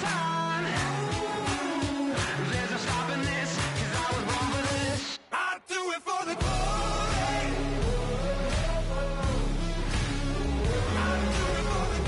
time. There's no stopping this, 'cause I was born for this. I do it for the glory. I do it for the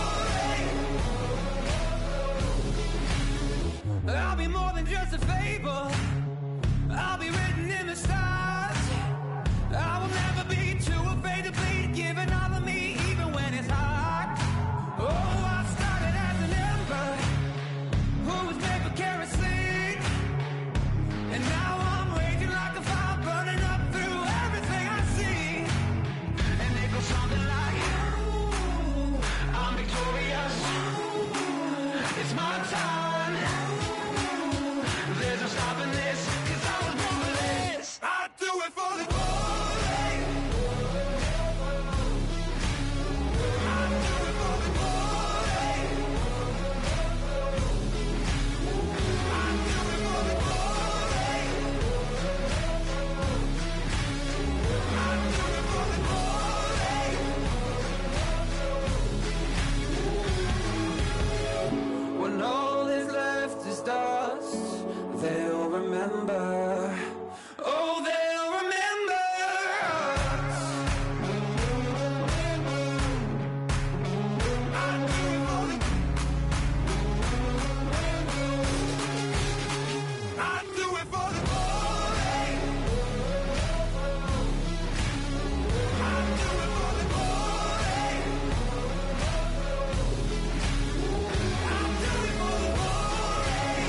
glory. I'll be more than just a fable. I'll be written in the stars. I will never be too afraid to bleed, giving all of me even when it's hard. Oh, I started as an ember who was made for kerosene, and now I'm raging like a fire, burning up through everything I see. And it goes something like, I'm victorious. It's my time. There's no stopping this, 'cause I was born for this. I do it for the glory. I do it for the glory. I do it for the glory. I do it for the glory. When all is left is dust, they'll remember. Oh, they'll remember us. I do it for the. I do it for the glory. I do it for the glory. I do it for the glory.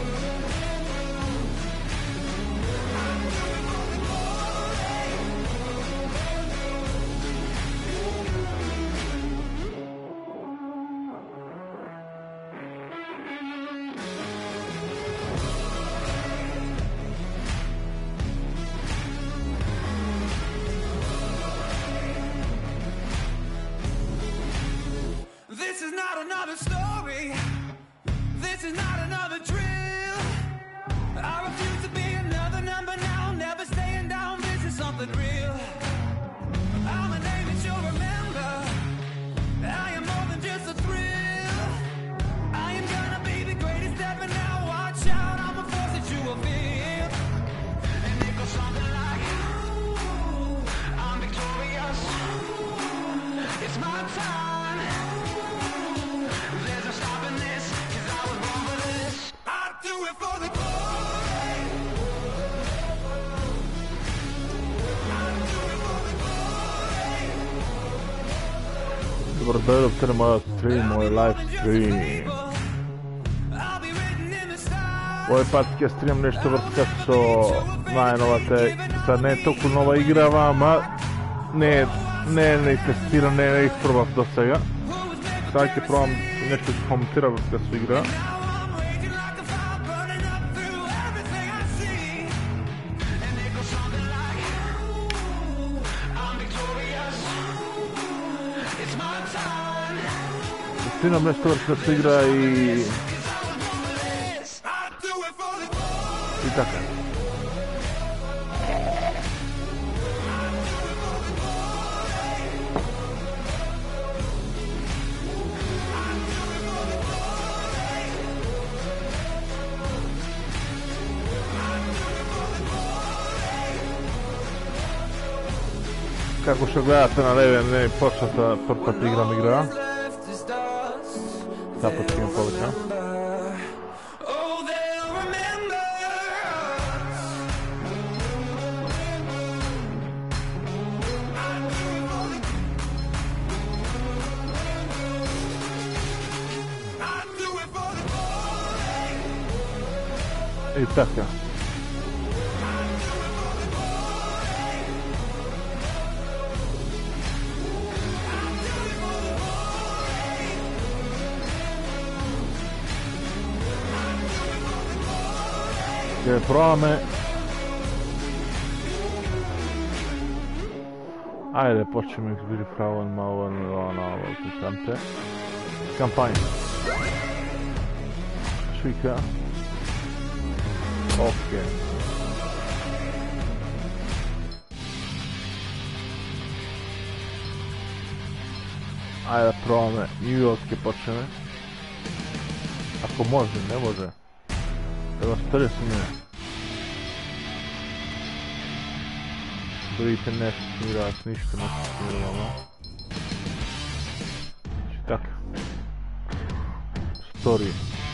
This is not another story. This is not another drill. I refuse to be another number now. Never staying down. This is something real. I'm a name that you'll remember. I am more than just a thrill. I am gonna be the greatest ever now. Watch out, I'm a force that you will feel. And it goes something like, I'm victorious. It's my time. There's no stopping this, 'cause I was born for this. I do it for the glory. I do it for the glory. Dobar dan, to je moja stream, moj live stream. I'll be written in the stars. Ovaj patke stream nešto vrskaco, najnovate, sad ne toliko nova igra vama, ne testiram, ne isprobam do svega. Sad će probam nešto komentira vrskaco igra. Streamam nešto vrskaco igra i tako. Kako što gledate na leve, ne počnete prpat igra. Započinjem povrća. I tako. Che prome. Ajde, počnemo izbirifravan malo na ovo kante. Kampanja. Švika. Ok. Ajde, probame New York počneme. A Kako može, ne može. Evo stare su mene. Brite nešto smirat, ništa ne smiralo. Znači tak. Story.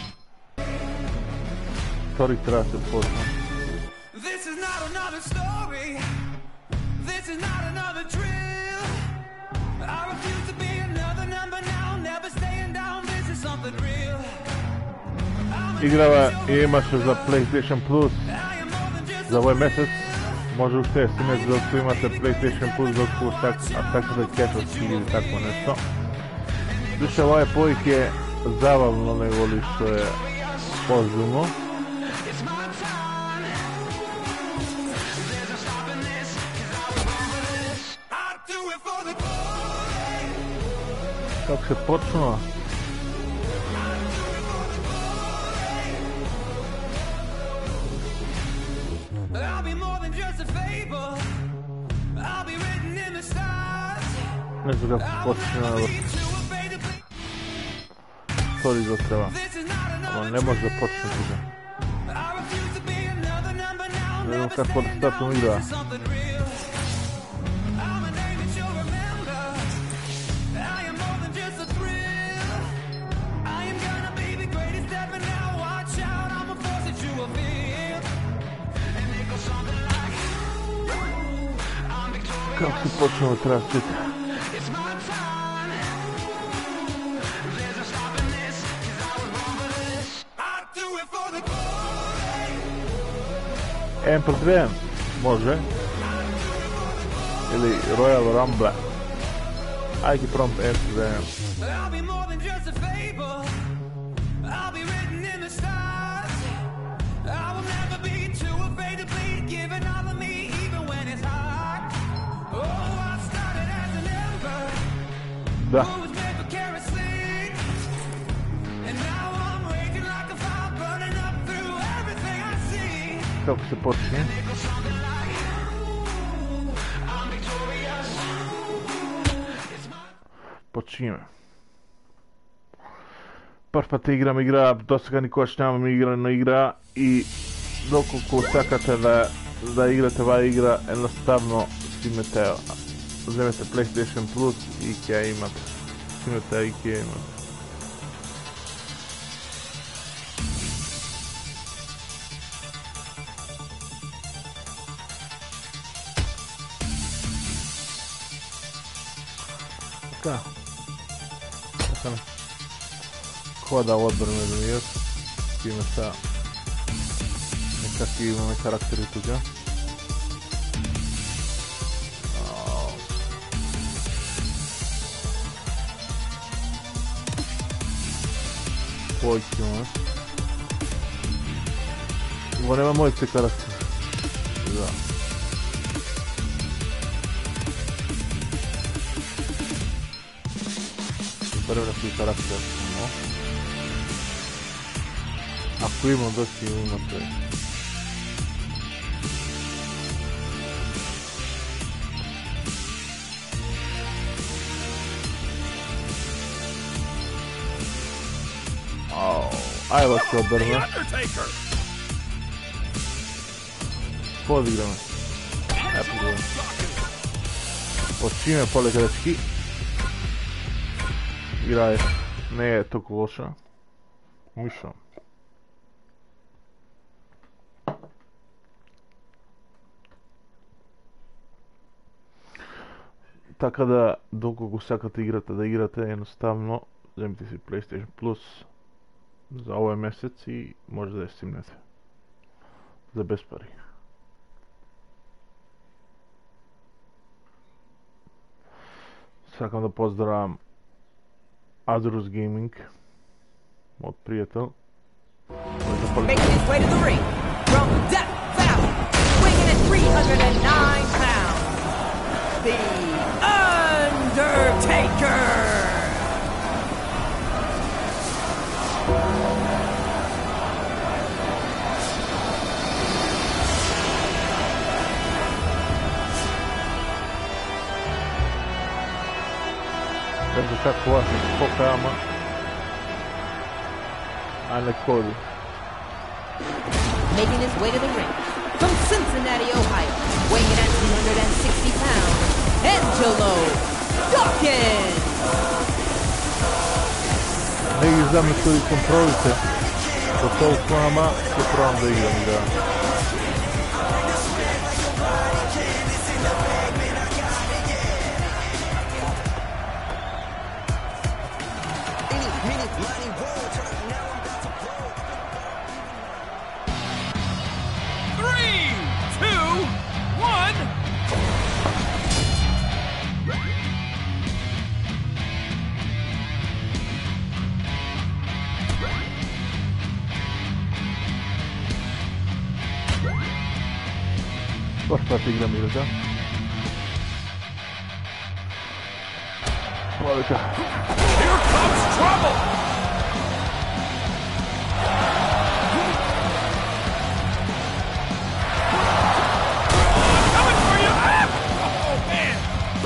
Story treba se počne. This is not another story. This is not another drill. I refuse to be another number now. Never staying down. This is something real. Igrava i imaš za PlayStation Plus za ovaj mjesec. Može ušte stineć dok tu imate PlayStation Plus dok tu tako da Casual ili tako nešto. Više ovaj pojik je zabavno nego li što je ozbiljno. Kako se počnuo? Ne znam kako se počnuo. Sorry za treba. Ali ne može da počnuti ga. Ne znam kako da startno igra. Kako se počnuo tražiti? MP2 može. Ili Royal Rumble. Ajde prompt MP2. Da. Kako se počne? Počinjeme. Prva te igra, dosta ga niko još nemam igra i dokoliko sakate da igrate ova igra, jednostavno uzmete PlayStation Plus i IKEA imate. Snimete IKEA imate. Така. Така. Хода отборно да ми имаме са някакви имаме характери тук. Който имаме. Това няма моите характери. Да. Първият си характер. Ако има да си имате. Айва се обърна. Какво да играме? Почиме по-лекарски. Играе. Не е толкова лоша. Миша. Така да, доколко сакате играта да играте, едноставно вземете си PlayStation Plus за ovaj месец и може да я стимнете. За без пари. Сакам да поздравам Adrus Gaming, мой приятел. Making his way to the ring from Death Valley, weighing at 309 pounds, The Undertaker! Vendo как классно, сколько ама. Anna Cody. Making his way to the ring, from Cincinnati, Ohio, weighing in at 260 pounds, Angelo Dawkins! Neki znam koji kontrolite po tolikama se probam da igram ga. Baš pa ti igram ili da? Hvalika. Here comes trouble! Coming for you! Oh, man!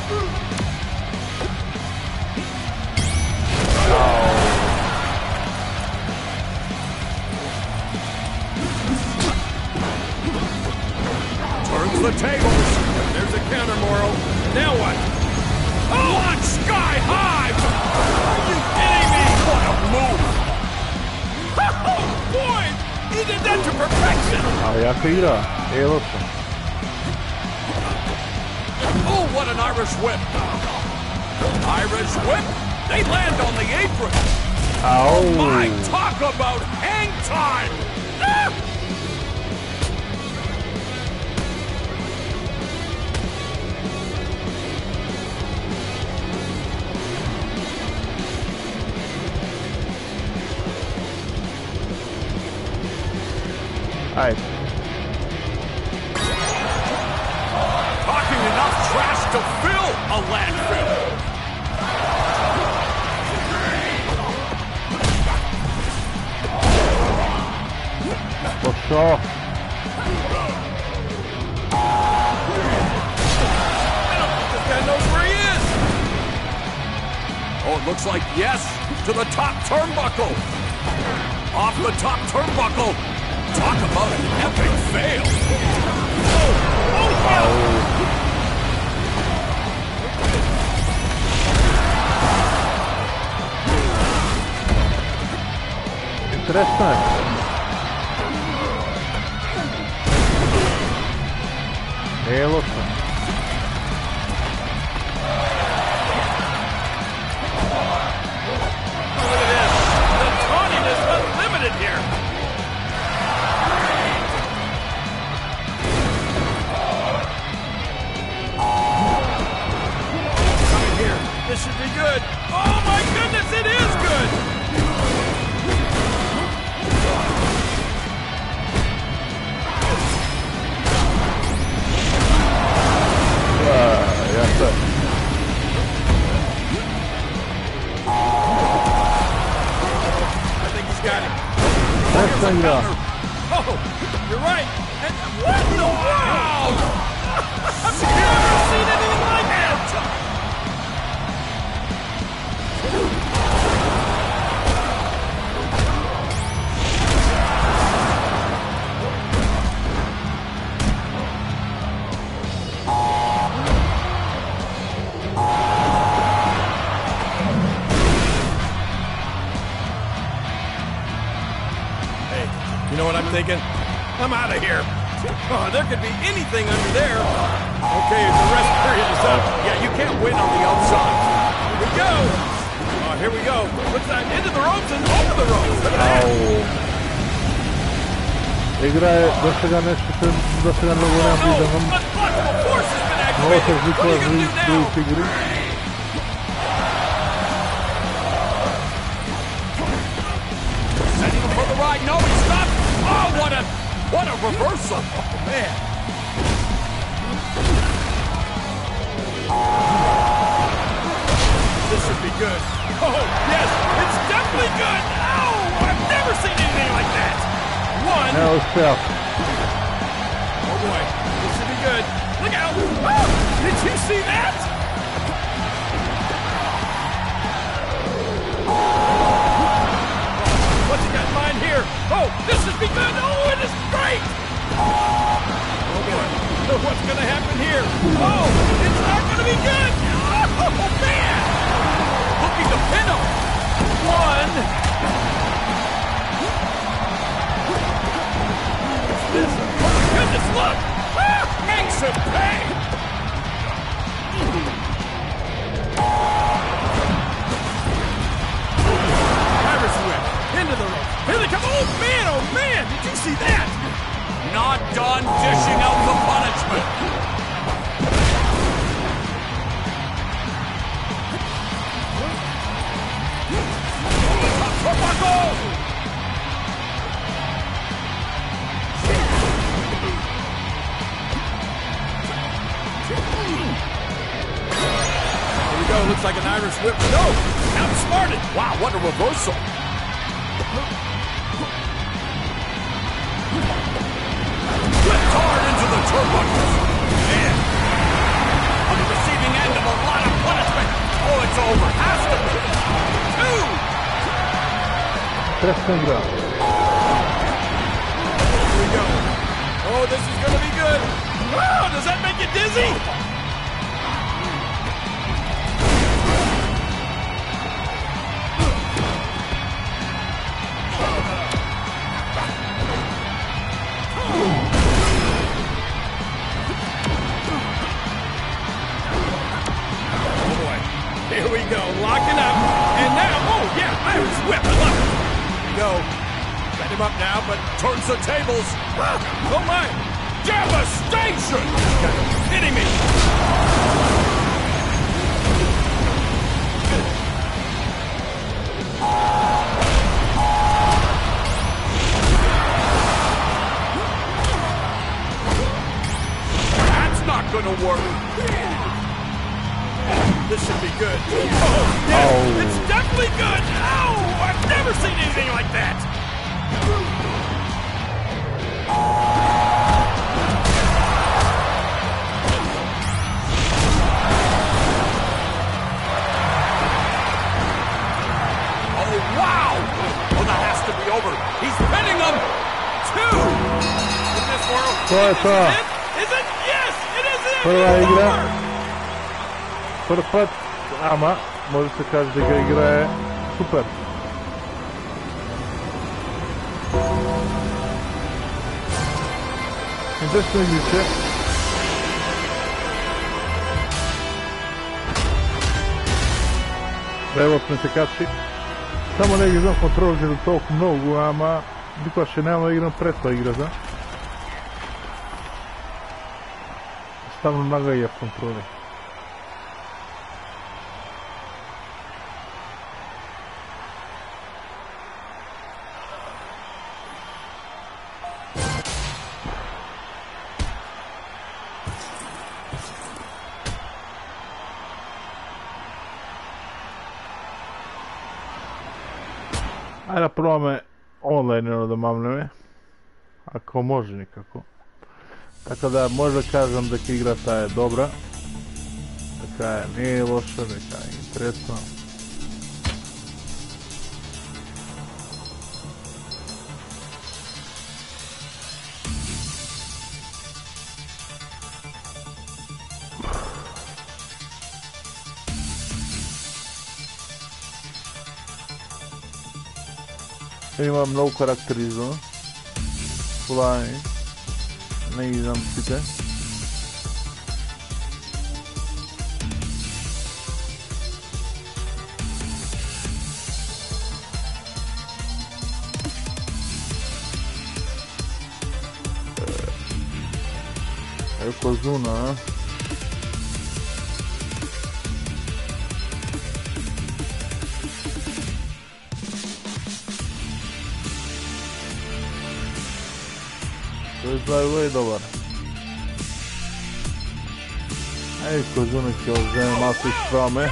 Turns the tables. There's a counter, Morrow. Now what? Oh, on sky high! Are you kidding me? What a move! Oh, boy! He did that to perfection! Ali jaka igra, evo sam. Oh, what an Irish whip! Irish whip? They land on the apron! Au! My, talk about hang time! Ah! Ajde. Talking enough trash to fill a landfill! Pošao. This guy knows where he is! Oh, it looks like yes to the top turnbuckle! Off the top turnbuckle! Talk about an epic fail! Oh, yeah! Interesno je. Evo sam. Look at this! The taunting is unlimited here! This should be good. Oh my goodness, it is good! Jasno. I think he's got it. Presna igra. Oh, you're right. And what in the world? I've never seen anything like that! You know what I'm thinking? I'm out of here. Oh, there could be anything under there. Okay, the rest period is up. Yeah, you can't win on the outside. Here we go. Oh, here we go. Looks like into the ropes and over the ropes. Look at that. Igra je dosega nešto dosega mnogo nema pridamom. Unblockable force has been Ovo se activated. What are zvikla you going to do now? u igri. Setting him for the ride. No, he stopped. Oh, what a reversal. Oh, man. This should be good. Oh, yes, it's definitely good. Oh, I've never seen anything like that. One. Ne uspeo. Oh, boy. This should be good. Look out. Oh, did you see that? What's he got in mind here? gonna happen here? Oh, it's not gonna be good! Oh, man! Looking to pin him! One! What's this? Oh my goodness, look! Ah, makes him pay! Irish whip, into the ropes. Here they come! Oh man, did you see that? Not done dishing out the punishment. Here we go, looks like an Irish whip. No, outsmarted. Wow, what a reversal. Whipped hard into the turnbuckles. Man, on the receiving end of a lot of punishment. Oh, it's over. Has to be. Two. Here we go. Oh, this is going to be good. Oh, does that make you dizzy? Here we go, locking up, and now, oh yeah, Irish whip, I love it. Here we go, set him up now, but turns the tables. Oh my, devastation! You gotta be kidding me. That's not gonna work. This should be good. Oh, yeah, oh. It's definitely good. Ow! I've never seen anything like that. Oh, wow! Oh, that has to be over. He's pinning him. Two. In this world. Is it? Yes, it is it. It's over. Prvi put, ama može se kaži da ga igra je super. Interesno igrice. Prevotno se kači. Samo ne znam kontrol za toliko mnogo, ama biko še nema igram preto igra, da? Stavno naga je kontroli. Ajde da probame online da mamne, ako može nikako. Tako da možda kažem da igra ta je dobra, така je, nije loša, neka je interesna. Има много характеризма. Това е. Не ги знам всичките. Е Козуна. Това е добър. Ей, Козуна ще го вземем, аз изправяме.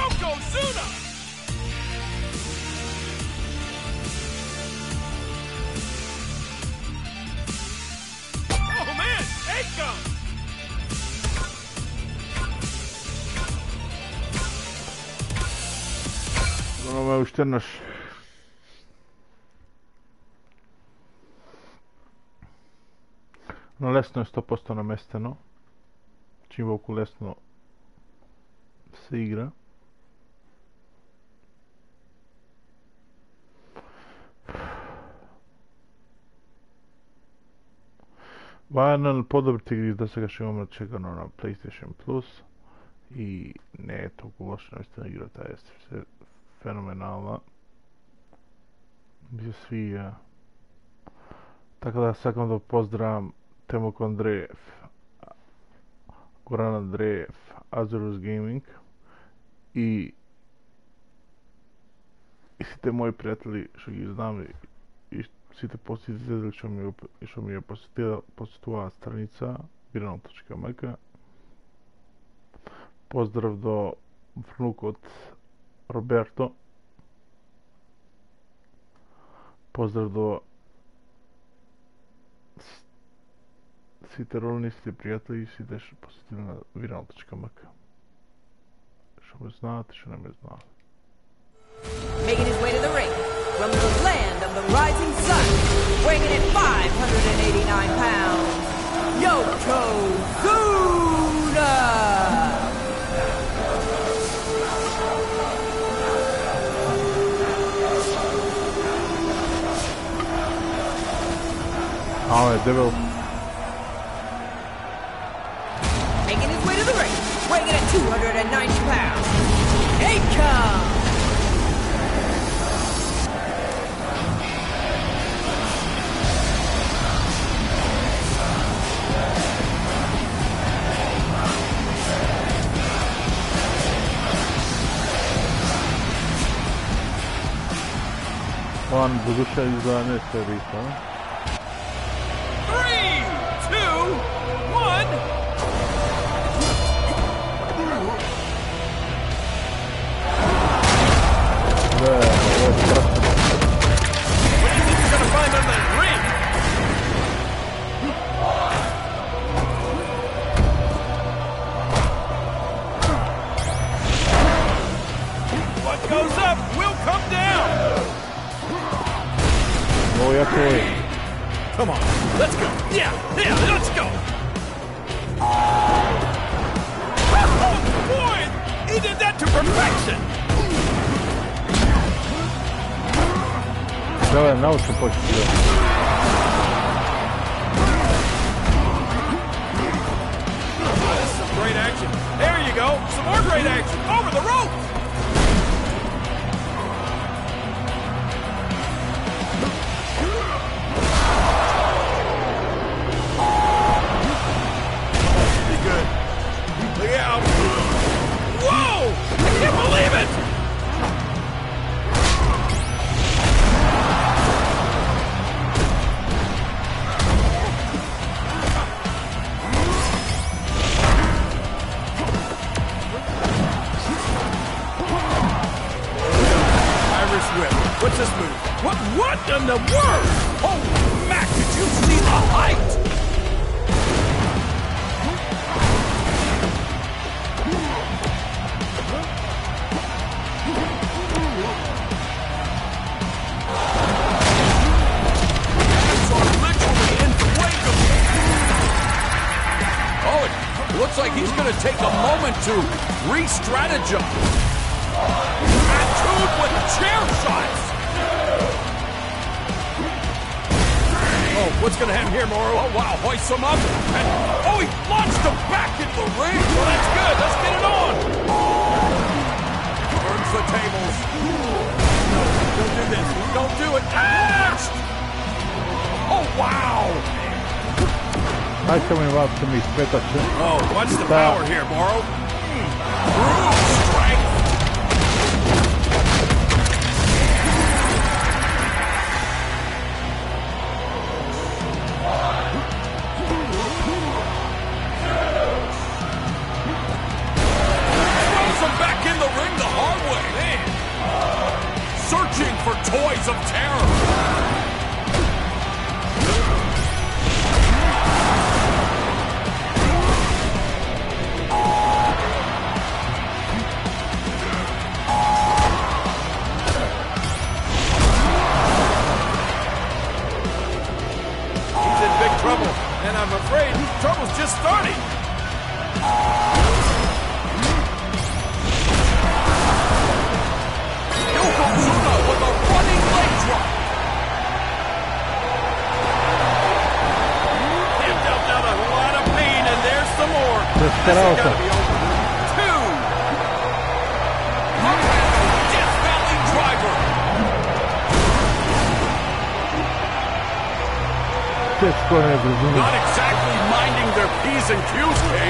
Имаме още наш. No less than 100% namesteno. начин колку лесно се игра. Ова е една од подобрите игри до сега што имаме чекано на PlayStation Plus и не е толку лоша, наистина играта е феноменална. Ми се свија. Така да сакам да поздравам Темок Андреев, Горан Андреев, Azurus Gaming и сите мои пријатели што ги знам и сите посетители што ми ја посетуваа страница birano.mk. Поздрав до внукот Роберто. Поздрав до сите роднини, сите пријатели и сите што посетили на birano.mk. Што ме знаат и што не ме знаат. Making his way to the ring from the land of the rising sun, weighing in at 589 pounds, Yokozuna! Alright, debel. Making his way to the ring, weighing in at 290 pounds, Akon! One Budusha is unnecessary, huh? 3, 2, 1. What do you think you're gonna find on that ring? What goes up will come down. Oh, yeah, boy. Come on, let's go. Yeah, let's go. Oh, boy, he did that to perfection. Давай, научно почти. This is some great action. There you go. Some more great action. Over the rope. Pretty good. Look out. Whoa! I can't believe it. What's this move? What in the world? Oh, Mac, did you see the height? Hands are literally inflatable. Oh, it looks like he's going to take a moment to re-strategize. Attuned with chair shots. Oh, what's going to happen here, Moro? Oh, wow, hoists him up. And, oh, he launched him back into the ring. Well, that's good. Let's get it on. Turns the tables. No, don't do this. Don't do it. Ah! Oh, wow. Ajte mi vas mi spetače. Oh, what's the power here, Moro? Brute strength. Searching for toys of terror. He's in big trouble, and I'm afraid trouble's just starting. Carauta. Two. Death Valley Driver. Teško ne razumim. Not exactly minding their P's and Q's, King.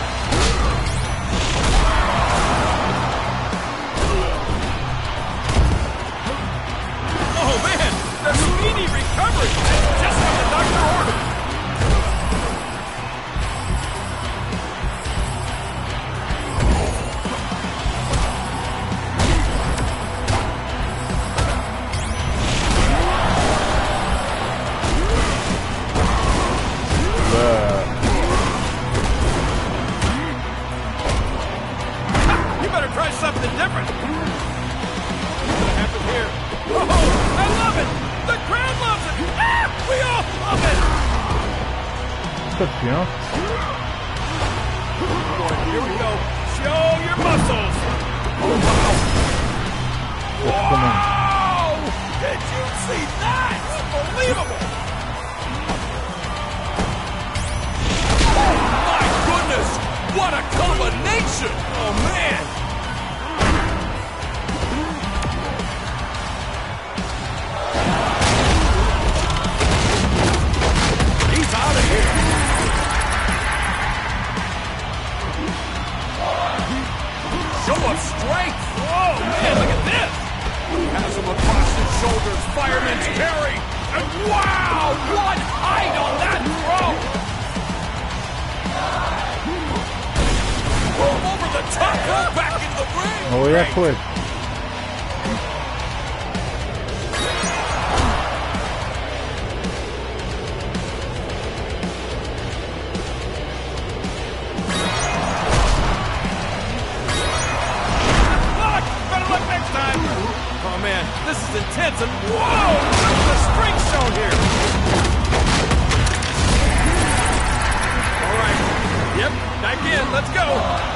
Oh man, the speedy recovery. Just what the doctor ordered. You better try something different. What's gonna happen here? Oh, I love it! The crowd loves it! Ah, we all love it! Trci, no? Come on, here we go. Show your muscles! Oh, wow! Teško meni. Wow! Did you see that? Unbelievable! Oh, my goodness! What a combination! Oh, man! He's out of here! Show of strength! Oh, man, look at this! Has him across his shoulders, fireman's carry! And wow! What height on that throw! Over the top, back in the ring! Ovo je jako lepo. Look! Better luck next time! Oh man, this is intense and whoa! Look at the strength shown here! Alright. Yep, back in, let's go!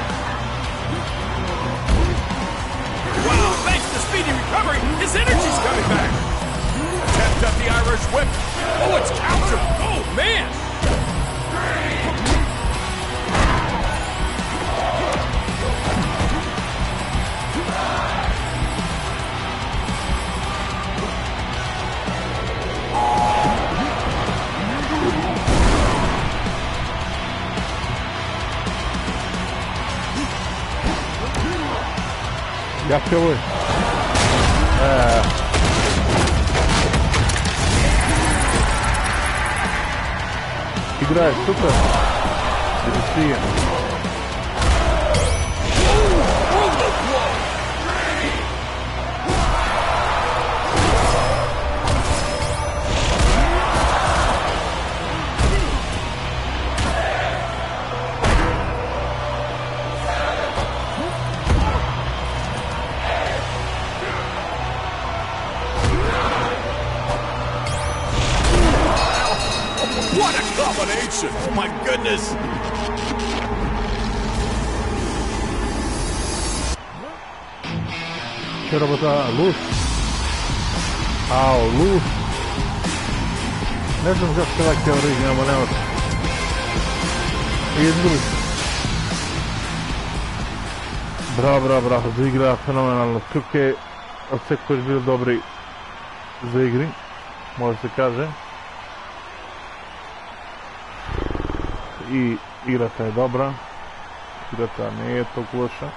Wow, thanks to speedy recovery, his energy's coming back! Attempt at the Irish whip! Oh, it's countered! Oh man! Jak je ovo je? Igra je super. Divisijen. Brutal blow! What a combination! Oh my goodness! Što je robota? Luz? Ao, luz? Ne znam zašto je ovakve originalno, nema se. I izgubi se. Bravo, zaigra fenomenalno. Čuke, od sve koji su bili dobri za igri, može se kaže. I igrata je dobra, igrata nije toliko loša.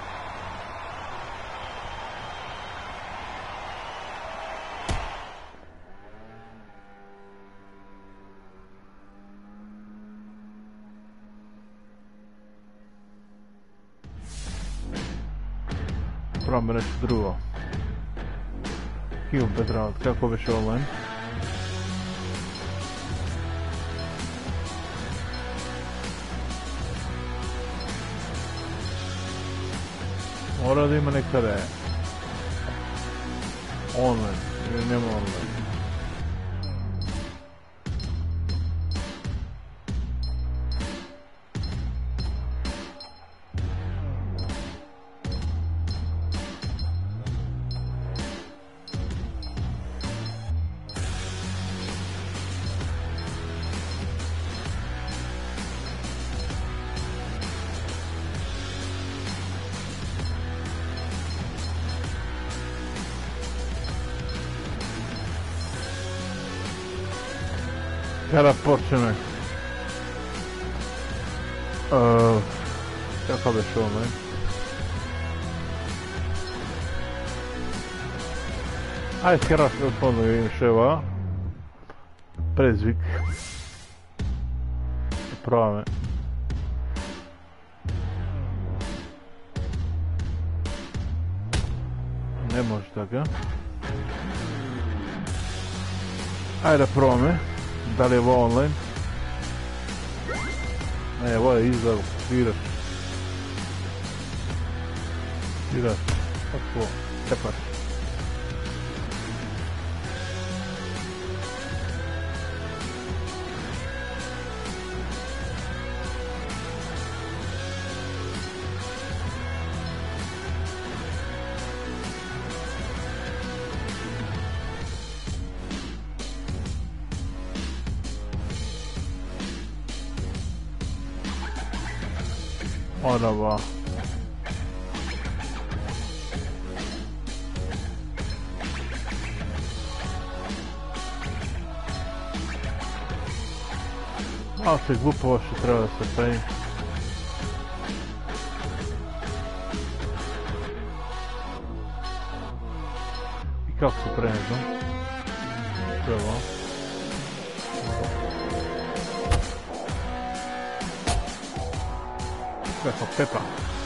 Probam reći drugo. Kill Battleground, kako biš online? Mora da ima nekada online, ili nema online. Kada počne. Kako beš ovo, Ajde, kada se odpodno vidim ševa. Prezvik. Prave. Ne može tako. Ajde probame. Da li je ovo online? Ne, ovo je izgled. Sviraš. Sviraš. Tako. Tepaš. Araba. Malo se glupo što treba da se pravi. I kako se pravi, znam? Treba. Kako pepa.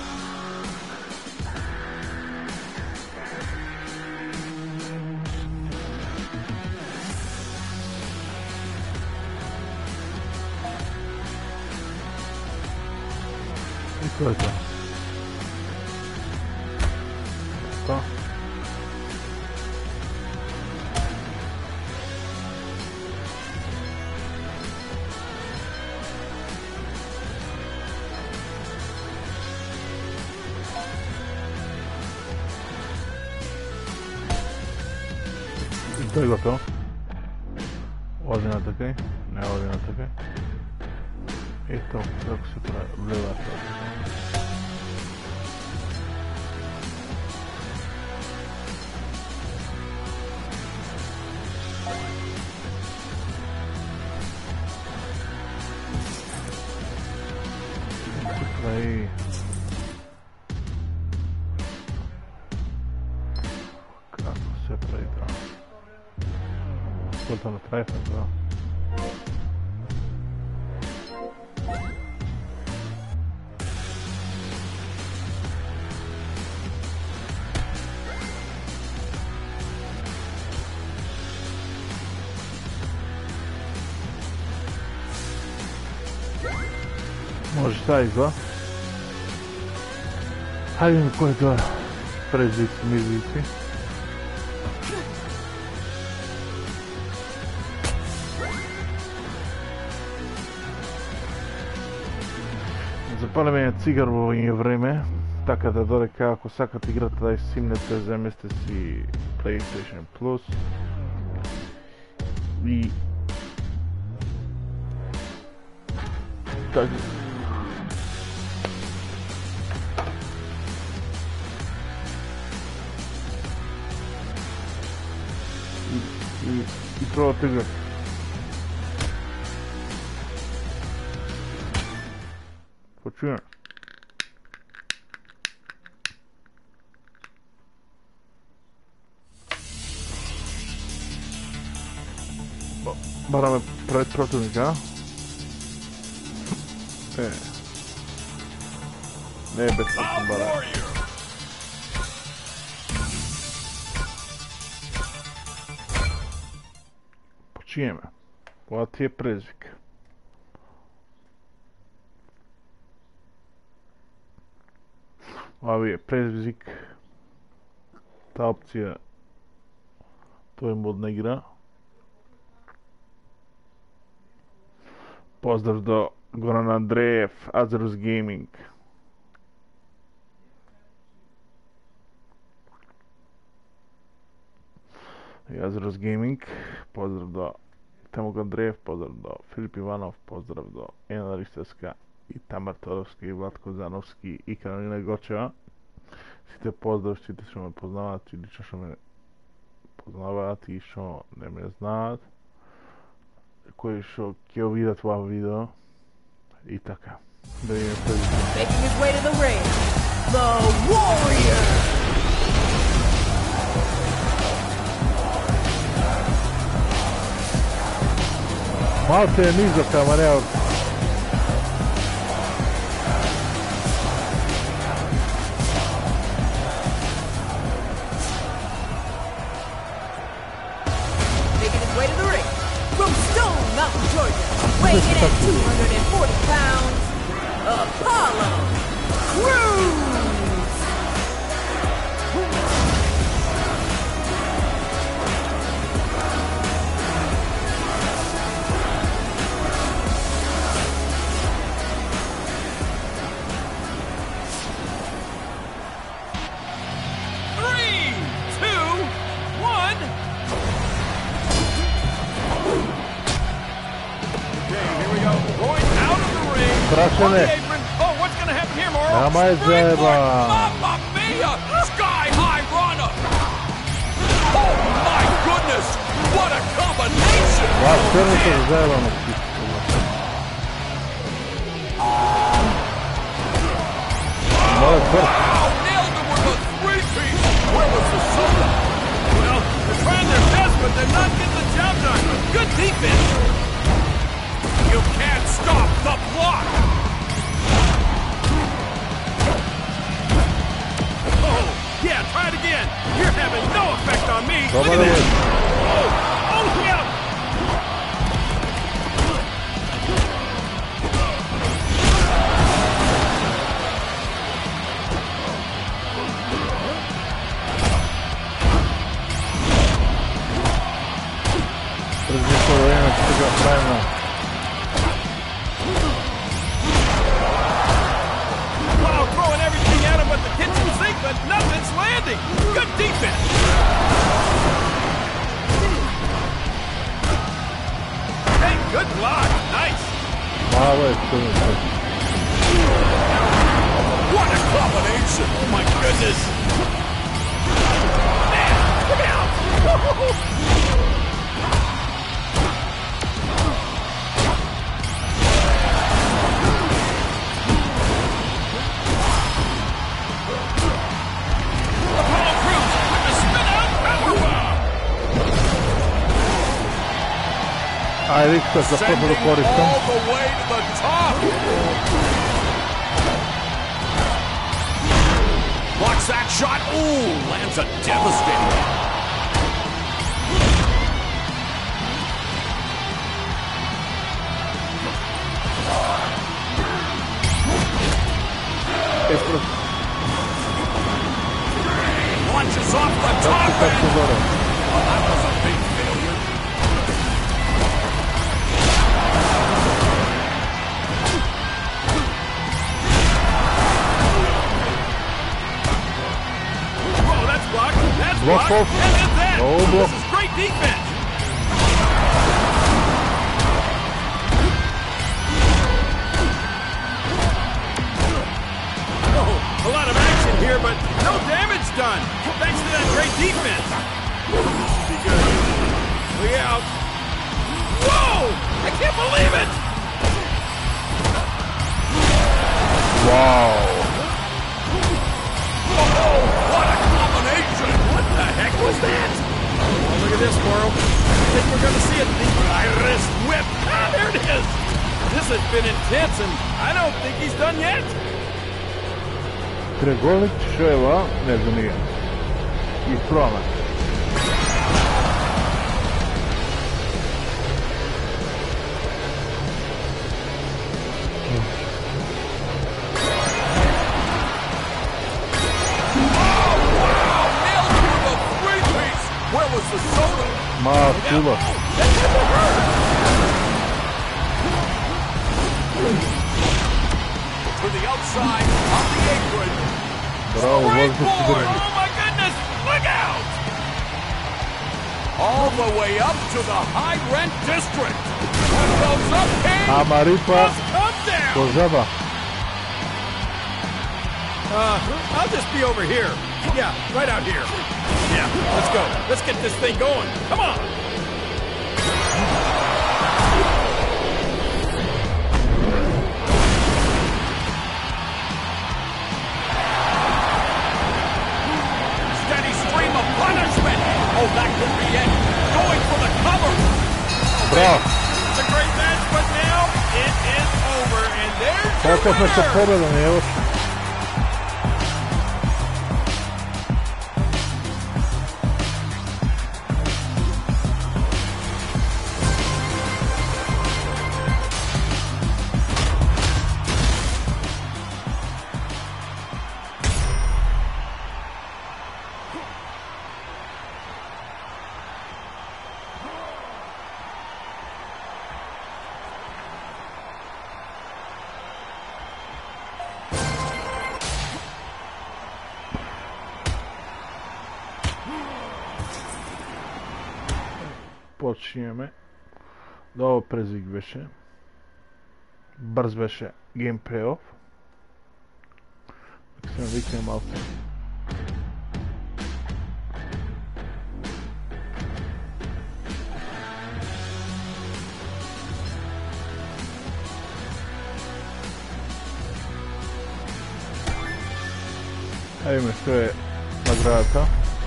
I to je to. To. To je gotovo. Ovdje natakaj, ne ovdje natakaj. I to kako se vljeva to. Aí. Kako se prejde. Koliko na trefa, da. Može taj izgleda. Hajde vidimo ko je to prezvici, mizvici. Zapali me cigar u ovo vreme, tako da dole kako sakat igrate da simnete, zameste si PlayStation Plus i tako. I probate igrati. Počujem. Bara me pred protivnika. Ne, bez bara. Počujeme. Ovo ti je prezvik. Ovo je prezvik. Ta opcija. To je modna igra. Pozdrav do Goran Andrejev, Azerus Gaming. Azerus Gaming, pozdrav do Temog Andrejev, pozdrav do Filip Ivanov, pozdrav do Ena Risteska i Tamar Torovski, Vlatko Zanovski i Karolina Gočeva. Svi pozdrav, svi što me poznavati ili što me poznavati i što ne me znat. che ho vidio това видео. И така. Да видим следващия. Making his way to the ring, the Warrior. Малко е низък, ама няма. Making his way to the ring, from Stone Mountain, Georgia, weighing in at 240 pounds, Apollo Crews. Страшен е. Няма е заеба. Sky high runner. Oh my goodness! What a combination! Това черното е заебано. Моля бърз. Nailed him with a three-piece. Where was the soda? Well, they're trying their best, but they're not getting the job done. Good defense. You can't stop the block. Oh, yeah, try it again. You're having no effect on me. Look at this. Oh, yeah. Wow, throwing everything at him but the kitchen sink, but nothing's landing. Good defense. Hey, good block. Nice. What a combination. Oh, my goodness. Man, look out. Apollo Crews with the spin-out powerbomb. Айде, искаш да първо да користам. All the way to the top. Blocks that shot. Ooh, lands a devastating one. Launches off the top end. Oh, that was a big failure. Whoa, that's blocked. That's blocked. Block. And then that. No block. This is great defense. Oh, a lot of action here, but no damage done. Thanks to that great defense. This should be good. Look out. Whoa! I can't believe it! Wow. Oh, what a combination! What the heck was that? Oh, look at this, Morrow. I think we're going to see it. The Irish whip. Ah, there it is. This has been intense, and I don't think he's done yet. Треугольник шева, не знам я. И промах. Where was the soda? Мацула. To the outside of the apron. Браво, въздух Springboard. си Oh my goodness! Look out! All the way up to the high rent district. What goes up, King? Амарипа Must come down. Козаба. I'll just be over here. Yeah, right out here. Yeah, let's go. Let's get this thing going. Come on. Oh, that could be it. Going for the cover. Bravo. It's a great match, but now it is over. And there's your Kako smo se winner. pobedom, evo. Počinjeme da ovo prezig беше, brz беше геймплейов. Така се навикаме малко. Видиме што е наградата.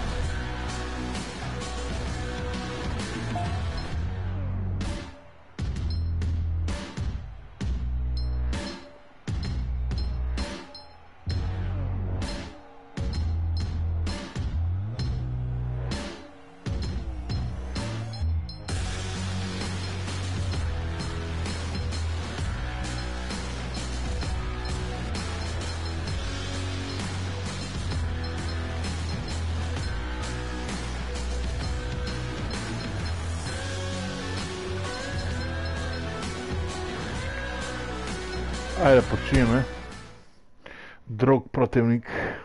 Ajde, počinjeme. Друг противник.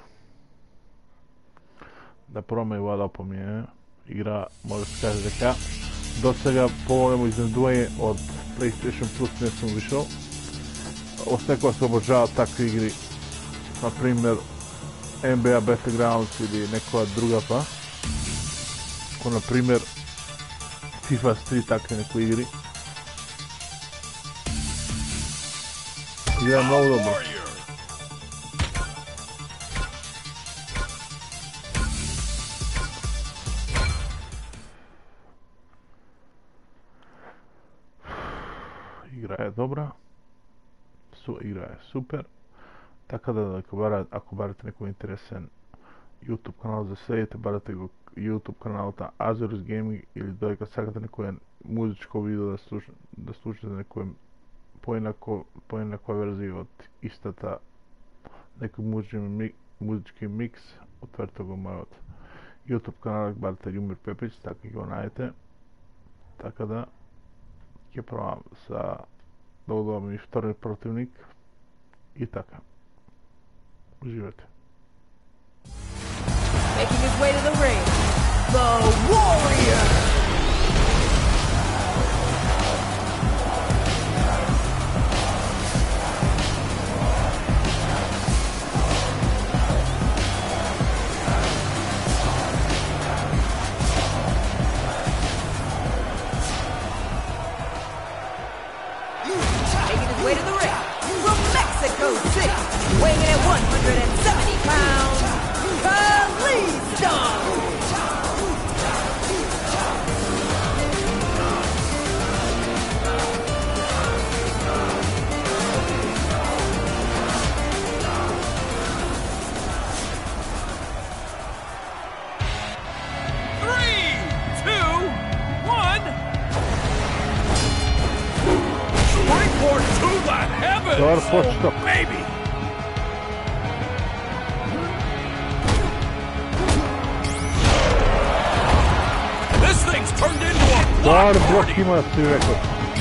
Да пробаме Влада опомнение. Игра, може да се каже така. До сега по-големо изненадување од PlayStation Plus не съм вишъл. Осекога се обожава такви игри. Например, NBA Battlegrounds или некоја друга па. Ко, например, FIFA Street, такви некои игри. Игра е много добро. Игра е добра. Игра е супер. Така да ако барате некој интересен YouTube канал за следите, барате го YouTube каналот на Azurus Gaming или додека сакате некој музичко видео да слушате некој поеднаква верзија од истата некој музички микс, отворете го мојот YouTube канал, барате Љубомир Пепич, така го најдете. Така да ќе пробам за да удобам и втори противник и така. Уживате. Making his way to the ring, the Warrior! Making his way to the ring, from Mexico City, weighing in at 170 pounds, Kalisto! Dobar početak. Baby. This thing's turned into a Dobar block blok party. ima, si rekao.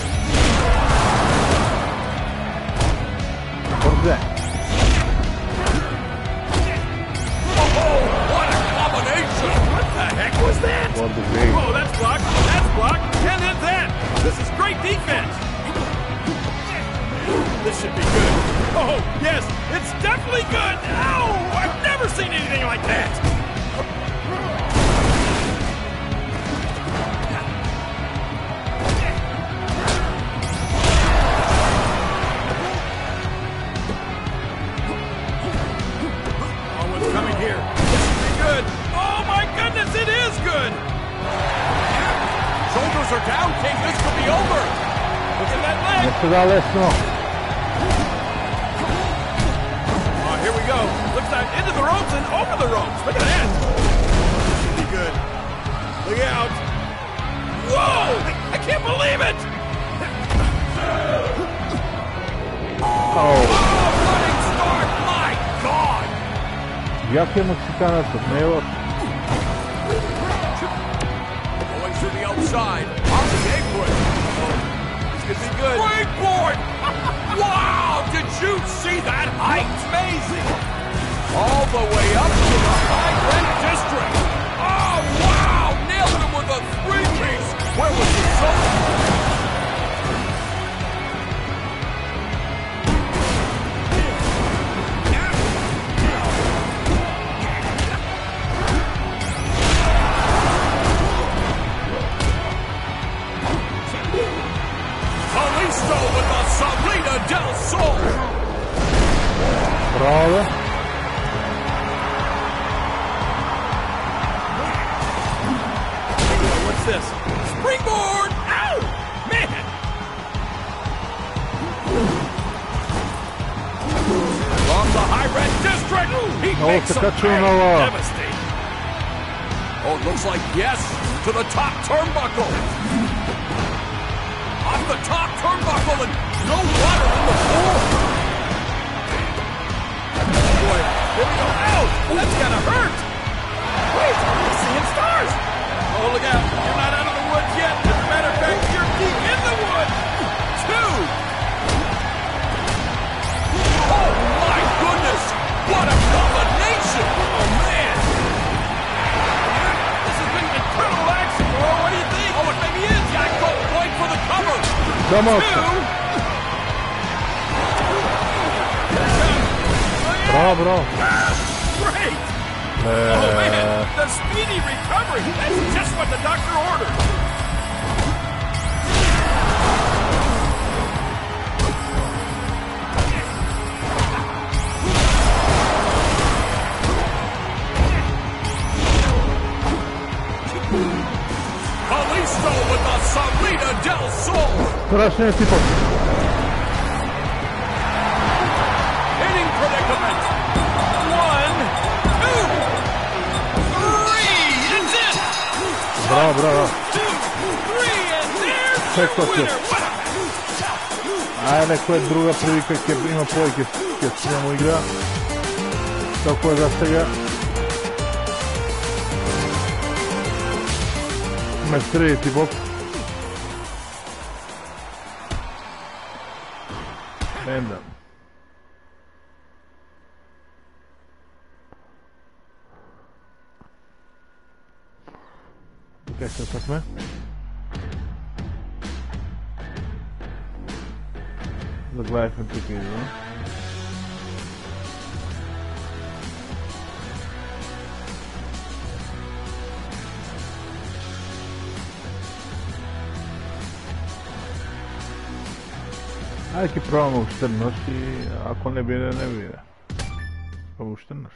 Brze. Oh, what a combination! What the heck was that? What the great. Oh, that's blocked, and then that. This is great defense. This should be good. Oh, yes, it's definitely good. Ow! I've never seen anything like that. Oh, what's coming here? This should be good. Oh, my goodness, it is good. shoulders are down, King. This could be over. Look at that leg. Ne se da lesno. Oh, here we go. Looks like into the ropes and over the ropes. Look at that. Pretty good. Look out. Whoa! I can't believe it. Oh, Running start. My God. jak je Meksikanac od Neva? Going to the outside. On the apron. This could be good. Springboard! Wow! Did you see that height? Amazing! All the way up to the high red district. Oh, wow! Nailed him with a three-piece. Where was the soul? Kalisto with the Salida del Sol. Bravo. What's this? Springboard! Ow! Man! From the high red district, he makes se a kačio bang, na- devastating. Oh, it looks like yes to the top turnbuckle. Off the top turnbuckle and no water on the floor. Boy, here we go. Ouch! That's gonna hurt. Wait, I'm seeing stars. Oh, look out. You're not out of the woods yet. As a matter of fact, you're deep in the woods. 2. Oh, my goodness. What a combination. Oh, man. This has been incredible action, bro. What do you think? Oh, it maybe is. Yeah, go point for the cover. Vamos. 2. Bravo, bravo. Great. Oh, man. The speedy recovery. That's just what the doctor ordered. Kalisto with the Salida del Sol. Strašne je tipo. Hitting predicament. 1, 2, 3. It's it. Bravo, bravo. 2, 3, and there's Čekao your se. winner. What a Ajde, neko je druga prilika, ima povijek, kad s njemu igra. Tako je za сега. Ме стрели ти боб. Енда. Къде се сме? Заглавихме тук идва. Ajde ki probamo u 14 i ako ne bire, ne bire. Probamo u 14.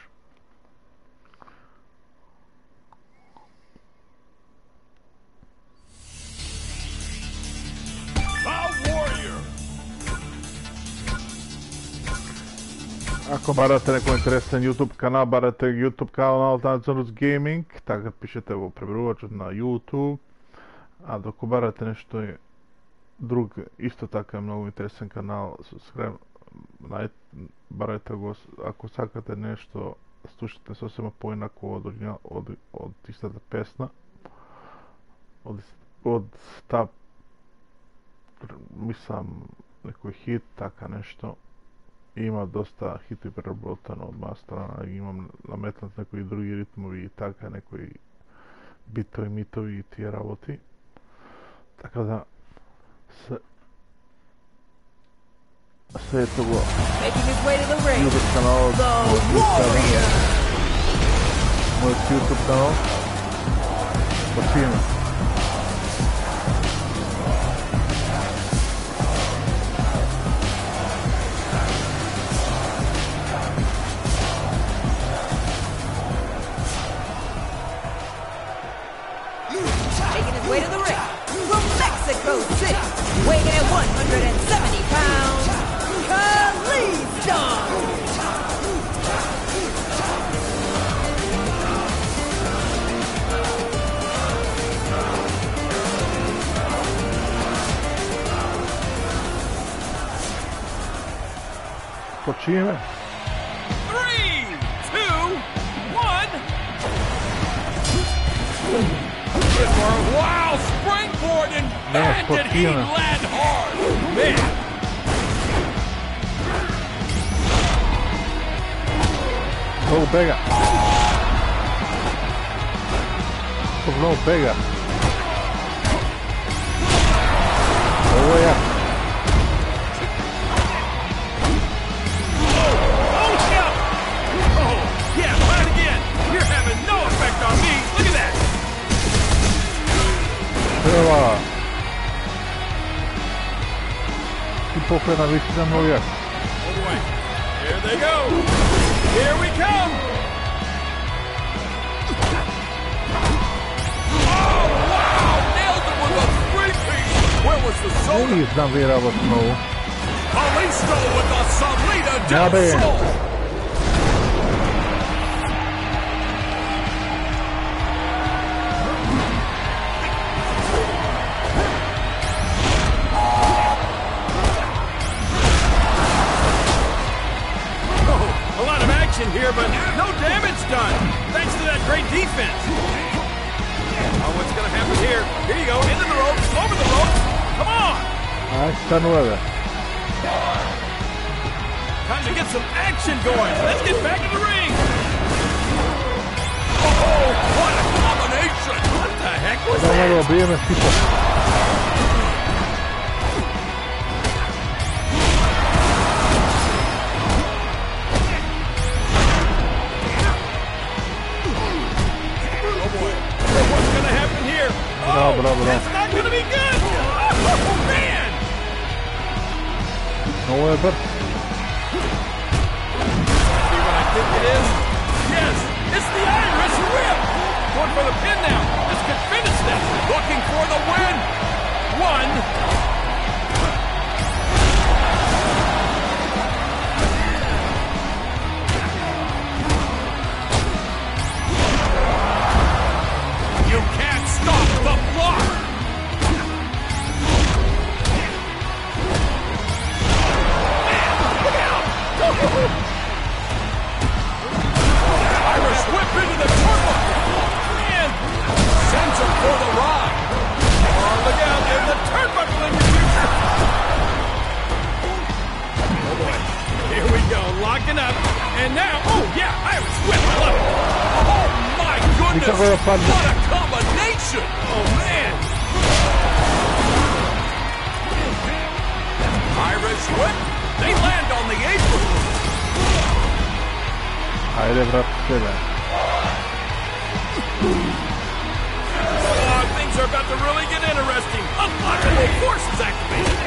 Ako barate neko interesan YouTube kanal, barate YouTube kanal Nazarus Gaming, tako pišete u prebrуваču na YouTube, a dok barate nešto je drug, isto tako je mnogo interesan kanal, barate go, ako sakate nešto, slušate sasvim pojednako od istата pesna, od ta, mislim, nekoj hit, taka nešto. Ima dosta hiti preработано od mastera, imam nametnat nekoj drugi ritmovi i taka nekoj bitovi, mitovi i tije работи. Така да sve je to go. Making his way to the ring, YouTube kanal, the Warrior. moj YouTube kanal. Počinjemo. Making his way to the ring, from Mexico City, weighing in at 170 pounds, Kalisto! Počíme. 3, 2, 1. Wow, springboard and man, did he land hard. Man. No pega. No pega. Oh yeah. Evo i pokrena više za mnogo jak. Here they go. Here we come. Oh wow, nailed him with a three-piece. Where was the soda? Nie znam vjerovat znovu. Kalisto with a Salida del Sol. Here, but no damage done, thanks to that great defense. Oh, what's going to happen here? Here you go, into the ropes, over the ropes. Come on! Ahí está 9. Time to get some action going. Let's get back in the ring. Oh, what a combination! What the heck was that? Bravo. That's not going to be good! Oh, man! Ovo je brz. See what I think it is? Yes, it's the Irish Whip! Going for the pin now. This could finish this. Looking for the win. 1. You can't stop the block! Look out! Irish whip into the turnbuckle! Man! Sends him for the ride! Oh, look out! There's the turnbuckle in your future! Oh boy. Here we go, locking up. And now, oh yeah, Irish whip! I love it! Oh my goodness! What a combination! Oh man! Irish whip! They land on the apron! Ajde, brat, sebe. Oh, things are about to really get interesting! Unlockable forces activated!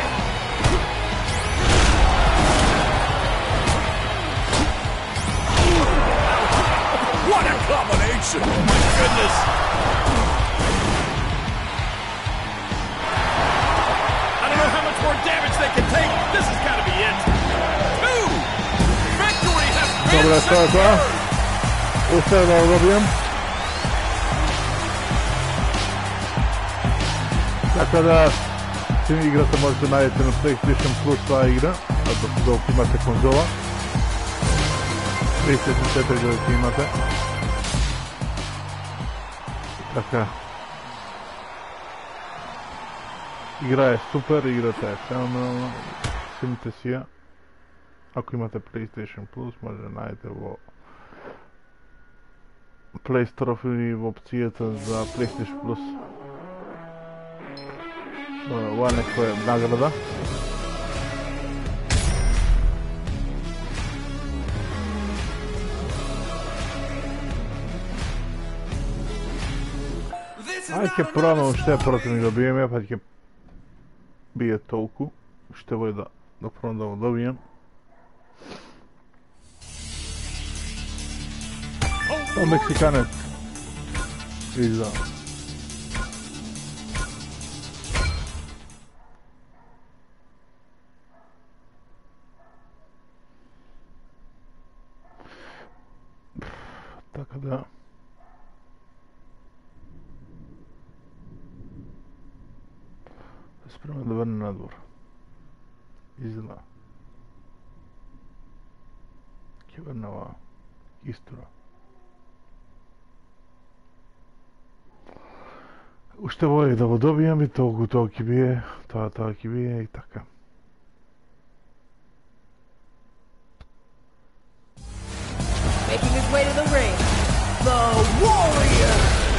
What a combination! Oh my goodness! I don't know how much more damage they can take. This has got to be it. 2! Victory has been secured! Uspeo da dobijem. Tako da, čim igrate možete najdete na PlayStation Plus sva igra, dok imate konzola. 34 dok imate. Така. Игра е супер, играта е феноменална. Снимите си я. Ако имате PlayStation Plus, може да наjdete во Play Store или во опцијата за PlayStation Plus. Ова е некоја награда. Ај ќе пробаме уште противник да биеме, па ќе бие толку. Уште вој да пробам да го добијам. Тоа мексиканец. Изда. Spreman da vrne na dvor. Izla. Ке vrne ова. Истора. Уште волех да го добијам и тоа ќе биде, тоа ќе биде и така. Making his way to the ring, the Warrior!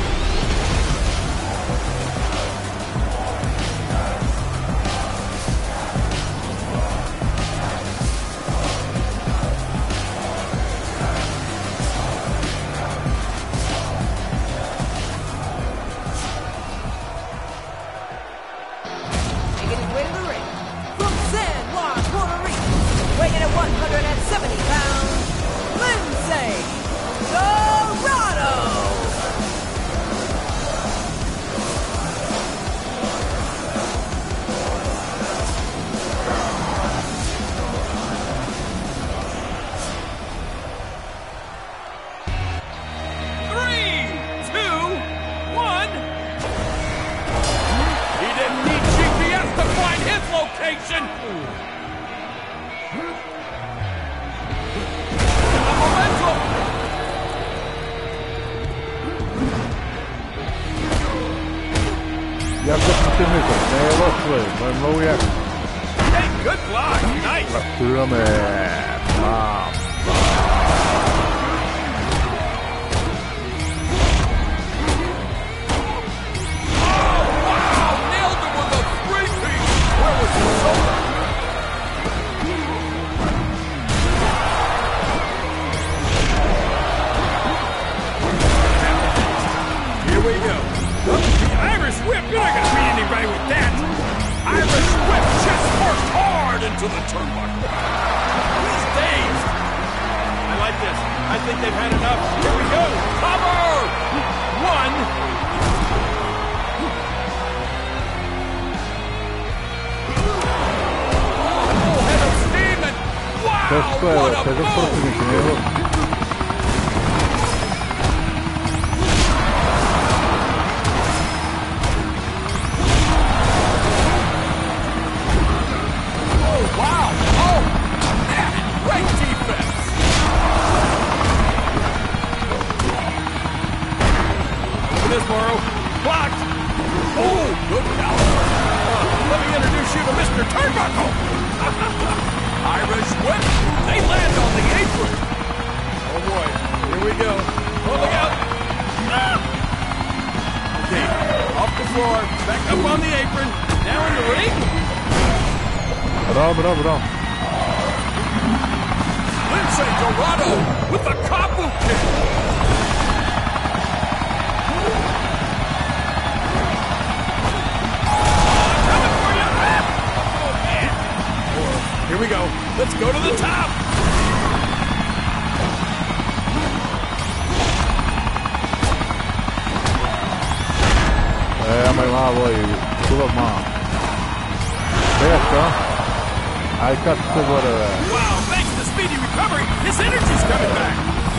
Making his way to the ring, from San Juan, Puerto Rico, weighing in at 170 pounds, Lindsay Dorado! Three, two, one. He didn't need GPS to find his location. The momentum. Јас го противникот, не е лош бе, тоа е многу јак. Hey, good block. Nice. Растураме. Бам. Oh, wow. Nailed him with a three-piece. Where was his shoulder? Here we go. The Irish whip. You're not going to beat anybody with that. Irish whip chest first hard into the turnbuckle. He's dazed. I like this. I think they've had enough. Here we go. Cover. One. Oh, head of steam and wow, Тешко е, what a тежок move. противник, не е лош. Oh, wow. Oh, man, great defense. Look at this, Morrow. Blocked. Oh, good counter. Let me introduce you to Mr. Turnbuckle. Irish whip. They land on the apron. Oh, boy. Here we go. Oh, look out. Ah. Okay, off the floor. Back up on the apron. Now in the ring. Браво, браво, браво. Lindsay Dorado with the Kabu kick. Coming for you. Oh, man. Here we go. Let's go to the top. Ама има овој хубав мал. Тешко. Ај как се горе, бе. Wow, thanks to speedy recovery, his energy's coming back.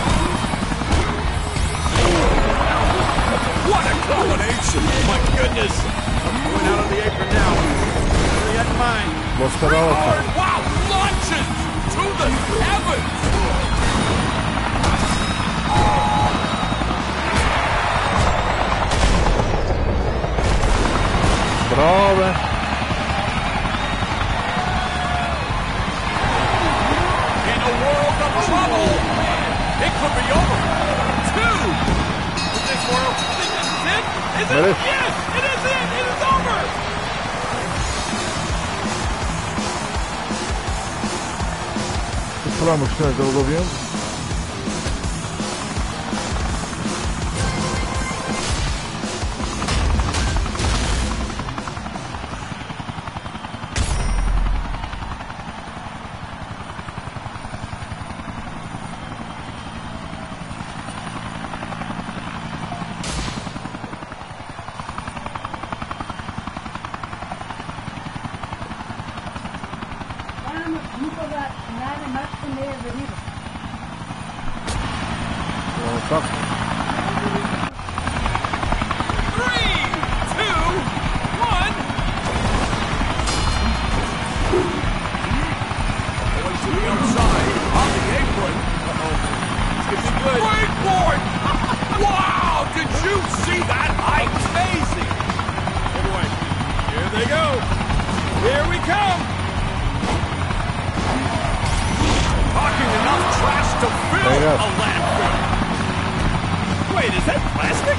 What a combination. My goodness. Going out on the apron now. Really had in mind. Доста работа. Hard, wow, launches to the heavens. Браво, бе. In a world of trouble. It could be over. Two. Is this world? I think this is it. Is it? It is. Yes, it is it. It is over. Правилно ще да го добием. Никога най-немашко не е верига. Так. 3, 2, 1. you see that? Amazing! Oh boy, here they go. Here we come. Talking enough trash to fill There you go. a landfill. Wait, is that plastic?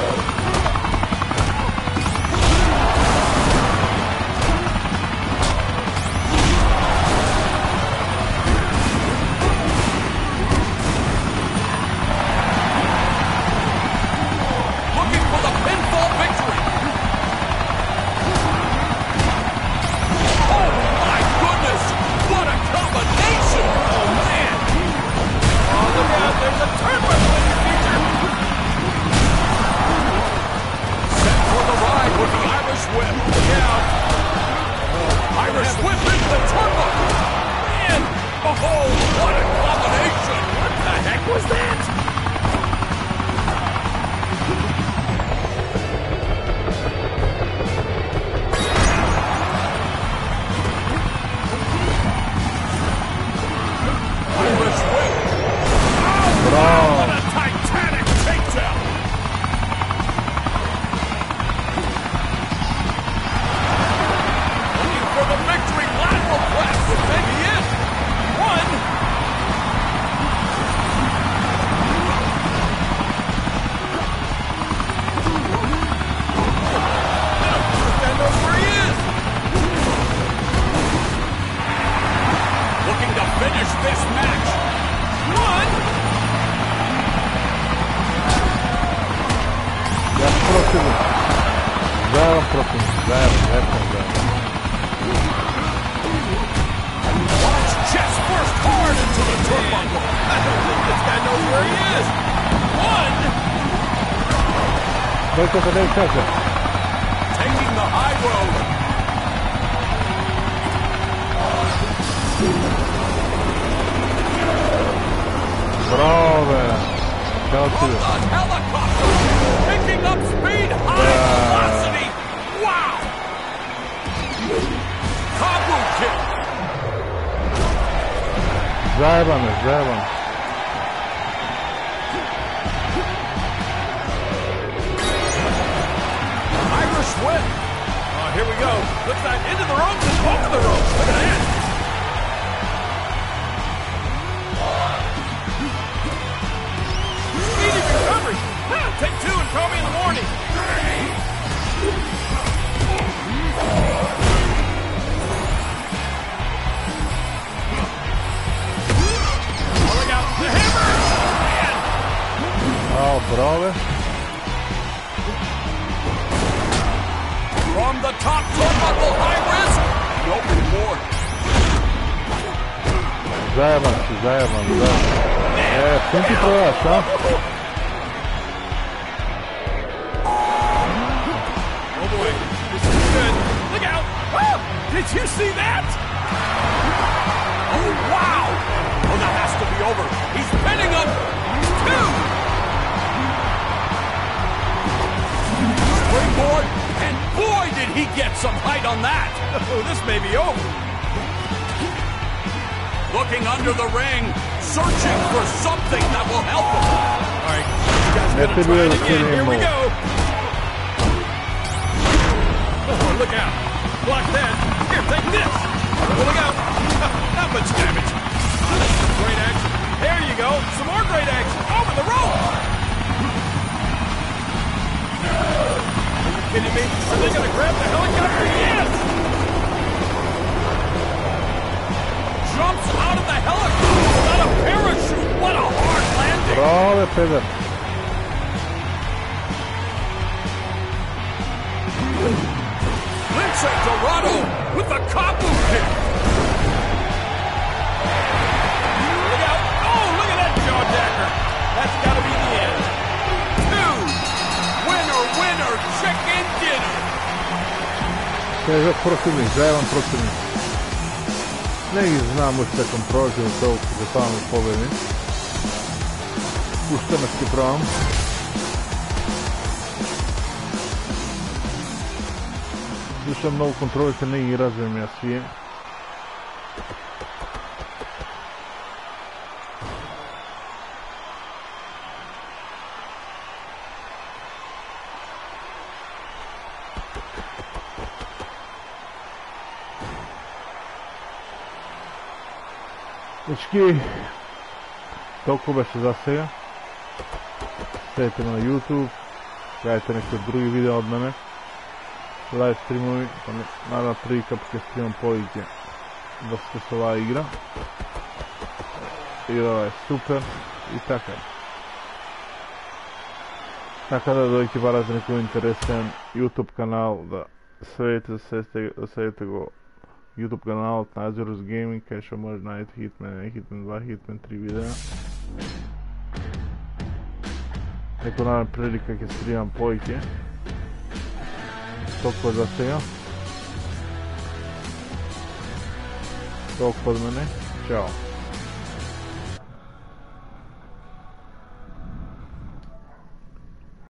Looking for the pinfall victory. Oh my goodness! What a combination! Oh man! Oh look out! There's a turnbuckle in your future. Set for the ride with the Irish whip. Look out! Irish whip into the turnbuckle. Man! Oh, what a combination! What the heck was that? Irish whip. Oh, what a titanic takedown. Looking for the victory. Lateral press. This may be it. One. Stand knows where he is. Looking to finish this match. One. Ja protiv. Zajedno protiv. Zajedno. Watch chest first hard into the turnbuckle. I don't think this guy knows where he is. One. Dajte se ne kaže. Taking the high road. Bravo. Ćao ti. From the helicopter. Picking up speed. High velocity. Wow. Kabu kick. Zajeban. Irish whip. Oh, here we go. Looks like into the ropes and over the ropes. Look at that. Speedy recovery. Take two and call me in the morning. Oh, look out. The hammer. Man. Oh, bravo. From the top turnbuckle, high risk. No reward. Zajeban. Pinti provaš, a? Oh boy, this is good. Look out! Oh, did you see that? Oh wow! Oh, that has to be over. He's pinning him. Two. Springboard, and boy, did he get some height on that. Oh, this may be over. Looking under the ring, searching for something that will help him. All right, you guys gonna try it again. Here we go. Oh, look out. Block that. Here, take this. Oh, look out. Not much damage. Oh, this is great action. There you go. Some more great action. Over the rope. Are you kidding me? Are they going to grab the helicopter? Yes. Jumps out of the helicopter without a parachute. What a hard landing. Bravo, Peder. Lince Dorado with the Kabu kick. Look out. Oh, look at that jawjacker. That's got to be the end. Two. Winner, chicken dinner. Težak protivnik, zajeban protivnik. Neki znamo se kontroliti u to za tamo pobedi. U 14. program. Više mnogo kontrolite ne i razvijem ja svije. Dečki, toliko beše za svega. Sledite me na YouTube, gledajte neki drugi video od mene, live streamovi, pa naravno prilika porque streamam povike da se ova igra. Igra je super i tako je. Tako da dojke bara za neko interesan YouTube kanal, da svedite go YouTube kanal Nazirus Gaming, kaj še može najeti Hitman 2, Hitman 3 videa. Neko naravno prilika kad streamam povike. Toliko za svega. Toliko od mene. Ćao.